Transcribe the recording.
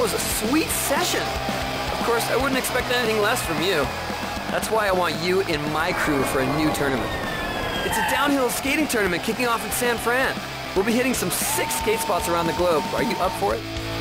was a sweet session. Of course, I wouldn't expect anything less from you. That's why I want you in my crew for a new tournament. It's a downhill skating tournament kicking off in San Fran. We'll be hitting some sick skate spots around the globe. Are you up for it?